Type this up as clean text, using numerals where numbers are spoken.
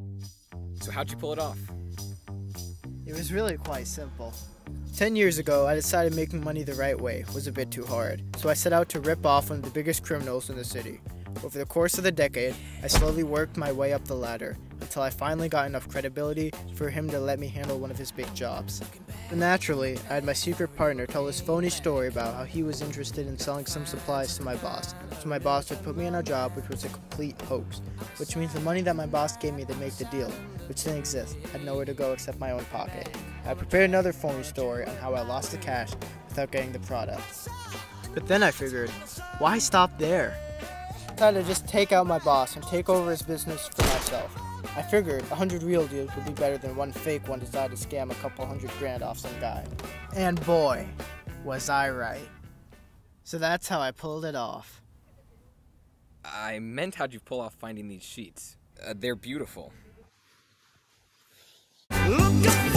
So how'd you pull it off? It was really quite simple. 10 years ago, I decided making money the right way was a bit too hard, so I set out to rip off one of the biggest criminals in the city. Over the course of the decade, I slowly worked my way up the ladder until I finally got enough credibility for him to let me handle one of his big jobs. But naturally, I had my secret partner tell this phony story about how he was interested in selling some supplies to my boss, so my boss would put me in a job which was a complete hoax, which means the money that my boss gave me to make the deal, which didn't exist, had nowhere to go except my own pocket. I prepared another phony story on how I lost the cash without getting the product. But then I figured, why stop there? I decided to just take out my boss and take over his business for myself. I figured 100 real deals would be better than one fake one decided to scam a couple $100,000 off some guy. And boy, was I right. So that's how I pulled it off. I meant how'd you pull off finding these sheets? They're beautiful. Look up!